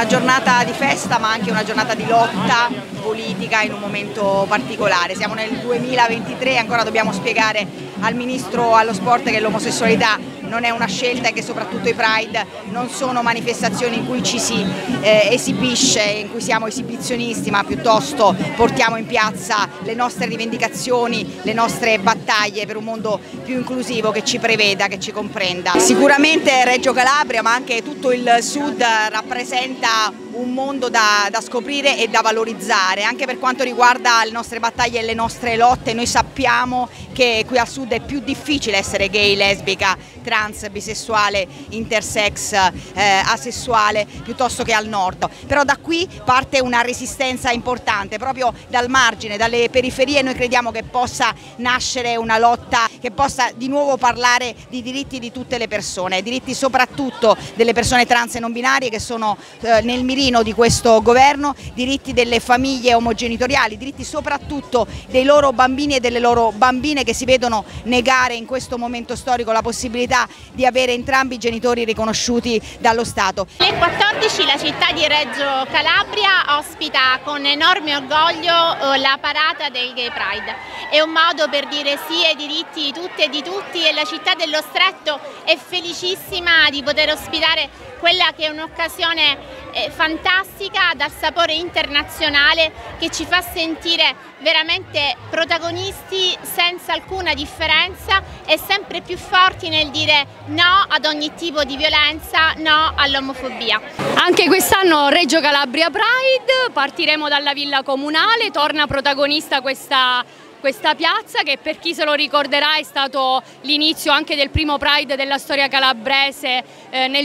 una giornata di festa ma anche una giornata di lotta politica in un momento particolare. Siamo nel 2023 e ancora dobbiamo spiegare al Ministro allo Sport che l'omosessualità non è una scelta e che soprattutto i Pride non sono manifestazioni in cui ci si esibisce, in cui siamo esibizionisti, ma piuttosto portiamo in piazza le nostre rivendicazioni, le nostre battaglie per un mondo più inclusivo che ci preveda, che ci comprenda. Sicuramente Reggio Calabria, ma anche tutto il Sud, rappresenta un mondo da scoprire e da valorizzare, anche per quanto riguarda le nostre battaglie e le nostre lotte. Noi sappiamo che qui al Sud è più difficile essere gay, lesbica, trans, bisessuale, intersex, asessuale, piuttosto che al Nord. Però da qui parte una resistenza importante, proprio dal margine, dalle periferie. Noi crediamo che possa nascere una lotta che possa di nuovo parlare di diritti di tutte le persone, diritti soprattutto delle persone trans e non binarie che sono nel mirino di questo governo, diritti delle famiglie omogenitoriali, diritti soprattutto dei loro bambini e delle loro bambine che si vedono negare in questo momento storico la possibilità di avere entrambi i genitori riconosciuti dallo Stato. Alle 14 la città di Reggio Calabria ospita con enorme orgoglio la parata del Gay Pride. È un modo per dire sì ai diritti di tutte e di tutti, e la città dello Stretto è felicissima di poter ospitare quella che è un'occasione fantastica dal sapore internazionale, che ci fa sentire veramente protagonisti senza alcuna differenza e sempre più forti nel dire no ad ogni tipo di violenza, no all'omofobia. Anche quest'anno Reggio Calabria Pride, partiremo dalla Villa Comunale, torna protagonista questa piazza che, per chi se lo ricorderà, è stato l'inizio anche del primo Pride della storia calabrese nel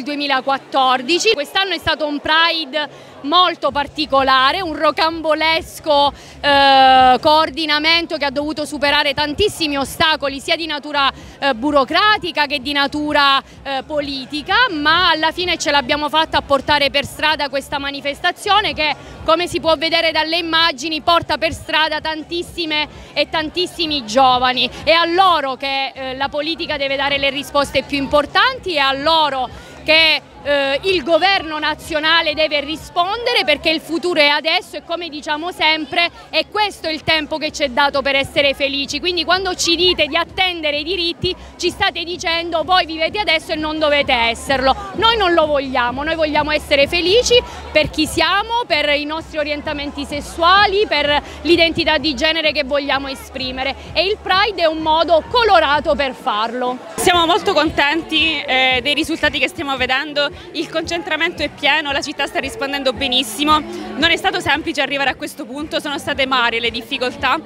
2014. Quest'anno è stato un Pride molto particolare, un rocambolesco coordinamento che ha dovuto superare tantissimi ostacoli sia di natura burocratica che di natura politica, ma alla fine ce l'abbiamo fatta a portare per strada questa manifestazione che, come si può vedere dalle immagini, porta per strada tantissime e tantissimi giovani. È a loro che la politica deve dare le risposte più importanti, è a loro che il governo nazionale deve rispondere, perché il futuro è adesso e, come diciamo sempre, è questo il tempo che ci è dato per essere felici. Quindi quando ci dite di attendere i diritti ci state dicendo: voi vivete adesso e non dovete esserlo. Noi non lo vogliamo, noi vogliamo essere felici per chi siamo, per i nostri orientamenti sessuali, per l'identità di genere che vogliamo esprimere, e il Pride è un modo colorato per farlo. Siamo molto contenti dei risultati che stiamo vedendo. Il concentramento è pieno, la città sta rispondendo benissimo. Non è stato semplice arrivare a questo punto, sono state varie le difficoltà,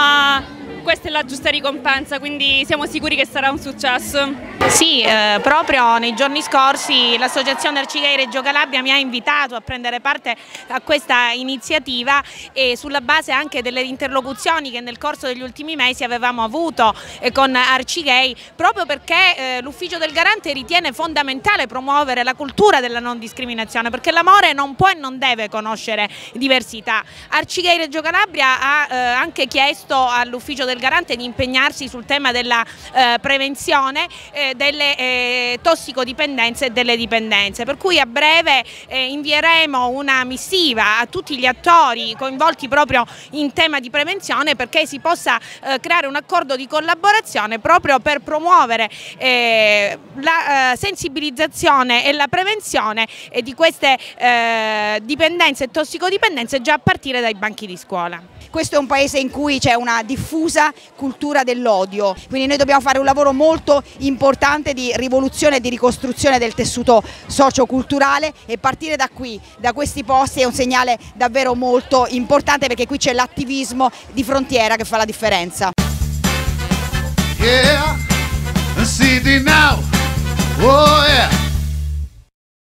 ma questa è la giusta ricompensa, quindi siamo sicuri che sarà un successo. Sì, proprio nei giorni scorsi l'associazione Arcigay Reggio Calabria mi ha invitato a prendere parte a questa iniziativa, e sulla base anche delle interlocuzioni che nel corso degli ultimi mesi avevamo avuto con Arcigay, proprio perché l'ufficio del Garante ritiene fondamentale promuovere la cultura della non discriminazione, perché l'amore non può e non deve conoscere diversità. Arcigay Reggio Calabria ha anche chiesto all'ufficio del Garante di impegnarsi sul tema della prevenzione delle tossicodipendenze e delle dipendenze, per cui a breve invieremo una missiva a tutti gli attori coinvolti proprio in tema di prevenzione, perché si possa creare un accordo di collaborazione proprio per promuovere la sensibilizzazione e la prevenzione di queste dipendenze e tossicodipendenze già a partire dai banchi di scuola. Questo è un paese in cui c'è una diffusa cultura dell'odio, quindi noi dobbiamo fare un lavoro molto importante di rivoluzione e di ricostruzione del tessuto socioculturale, e partire da qui, da questi posti, è un segnale davvero molto importante, perché qui c'è l'attivismo di frontiera che fa la differenza. Yeah, see now. Oh yeah.